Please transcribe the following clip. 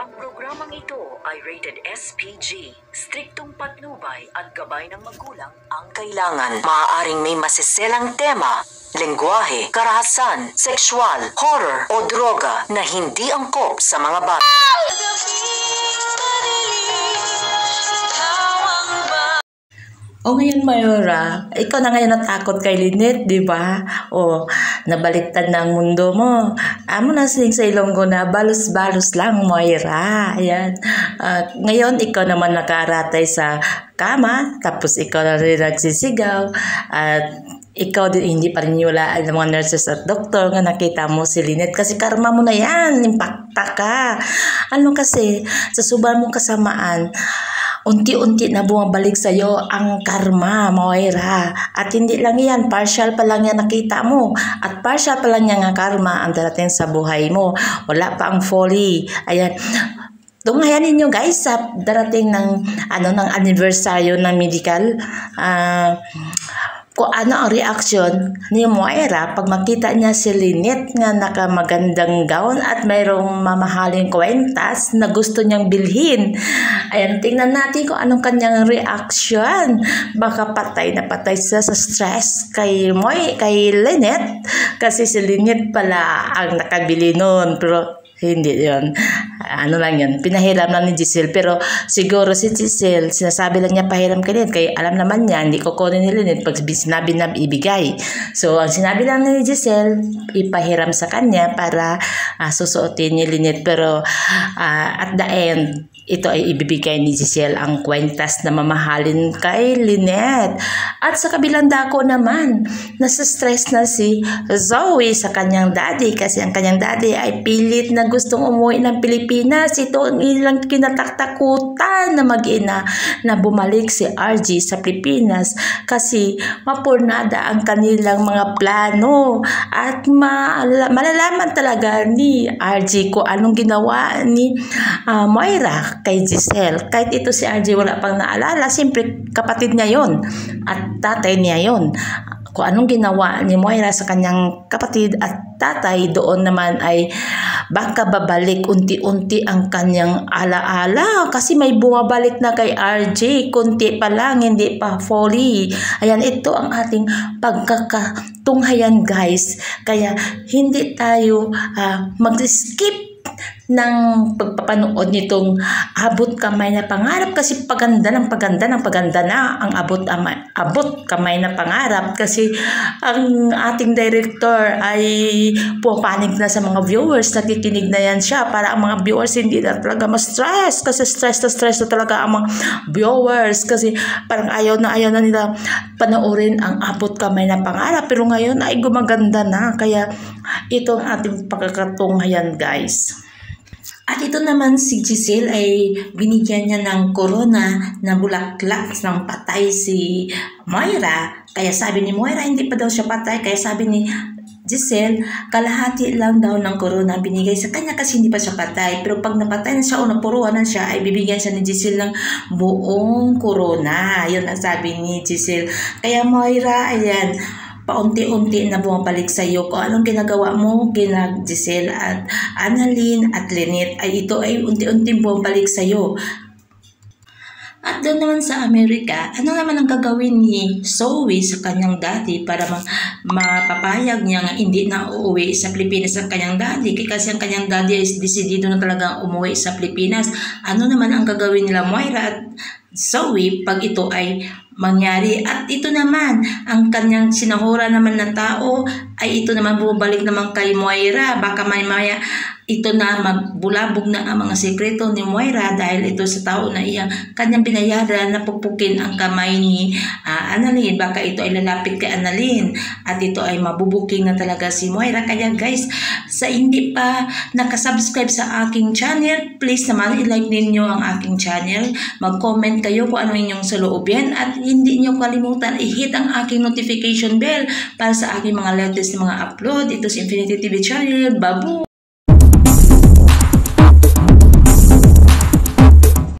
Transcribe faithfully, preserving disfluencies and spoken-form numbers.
Ang programang ito ay rated S P G. Striktong patnubay at gabay ng magulang ang kailangan. Maaaring may masiselang tema, lengguwahe, karahasan, sexual, horror o droga na hindi angkop sa mga bata. O ngayon, Mayora, ikaw na ngayon natakot kay Lynette, di ba? O, nabaliktad na ang mundo mo. Amo na sing sa Ilonggo na balos-balos lang, Mayora. Ayan. Uh, ngayon, ikaw naman nakaratay sa kama, tapos ikaw na rin nagsisigaw. At ikaw din, hindi pa rin niwalaan ng mga nurses at doktor nga nakita mo si Lynette. Kasi karma mo na yan, impacta ka. Ano kasi, sa sobrang mong kasamaan, unti-unti na bumabalik sa iyo ang karma, Moira. At hindi lang yan, partial pa lang yan nakita mo. At partial pa lang yan ang karma ang darating sa buhay mo. Wala pa ang folly. Ayan. Tunghayan ninyo guys sa darating ng ano ng anniversary ng medical. Ah... Uh, kung ano ang reaction ni Moira pag makita niya si Lynette nga nakamagandang gown at mayroong mamahaling kwentas na gusto niyang bilhin. Ayan, tingnan natin kung anong kanyang reaction. Baka patay na patay siya sa stress kay Moy, kay Lynette. Kasi si Lynette pala ang nakabili noon. Pero hindi yun. Ano lang yun. Pinahiram lang ni Giselle. Pero siguro si Giselle, sinasabi lang niya pahiram kay Lynette. Kaya alam naman niya, hindi ko kunin ni Lynette pag sinabi na ibigay. So, ang sinabi lang ni Giselle, ipahiram sa kanya para uh, susuotin ni Lynette. Pero uh, at the end, ito ay ibibigay ni Giselle ang kwentas na mamahalin kay Lynette. At sa kabilang dako naman, nasa stress na si Zoe sa kanyang daddy kasi ang kanyang daddy ay pilit na gustong umuwi ng Pilipinas. Ito ang ilang kinataktakutan na mag-ina na bumalik si R G sa Pilipinas kasi mapurnada ang kanilang mga plano at ma malalaman talaga ni R G kung anong ginawa ni uh, Moira kay Giselle. Kahit ito si R J wala pang naalala, siyempre kapatid niya yon at tatay niya yon. Kung anong ginawa ni Moira sa kanyang kapatid at tatay, doon naman ay baka babalik unti-unti ang kanyang alaala kasi may bumabalik na kay R J. Kunti pa lang, hindi pa folly. Ayan, ito ang ating pagkakatunghayan guys. Kaya hindi tayo uh, mag-skip ng pagpapanood nitong Abot Kamay na Pangarap kasi paganda ng paganda ng paganda na ang abot, ama, abot kamay na pangarap kasi ang ating director ay pupanig na sa mga viewers, nakikinig na yan siya para ang mga viewers hindi na talaga ma-stress kasi stress na stress na talaga ang mga viewers kasi parang ayaw na ayaw na nila panoorin ang Abot Kamay na Pangarap pero ngayon ay gumaganda na kaya ito ang ating pagkakatunghayan guys. At ito naman si Giselle ay binigyan niya ng corona na bulaklak ng patay si Moira. Kaya sabi ni Moira hindi pa daw siya patay. Kaya sabi ni Giselle kalahati lang daw ng corona binigay sa kanya kasi hindi pa siya patay. Pero pag napatay na siya o napuruan na siya ay bibigyan siya ni Giselle ng buong corona. Yun ang sabi ni Giselle. Kaya Moira, ayan, paunti-unti na bumabalik sa iyo kung anong ginagawa mo kina Giselle at Annalyn at Lynette ay ito ay unti-unti bumabalik sa iyo. At doon naman sa Amerika, ano naman ang gagawin ni Zoe sa kanyang daddy para ma mapapayag niya nga hindi na uuwi sa Pilipinas ang kanyang daddy kasi ang kanyang daddy ay desidido na talagang umuwi sa Pilipinas. Ano naman ang gagawin nila Moira at Zoe pag ito ay mangyari? At ito naman, ang kanyang sinahura naman na tao ay ito naman bumabalik naman kay Moira. Baka may maya ito na magbulabog na ang mga sekreto ni Moira dahil ito sa tao na iyang kanyang binayaran na pupukin ang kamay ni uh, Annalyn. Baka ito ay lalapit kay Annalyn at ito ay mabubuking na talaga si Moira. Kaya guys, sa hindi pa nakasubscribe sa aking channel, please naman i-like ninyo ang aking channel. Mag-comment kayo kung ano inyong saloobin at hindi nyo kalimutan i-hit ang aking notification bell para sa aking mga latest na mga upload. Ito si Infinity T V channel. Babu!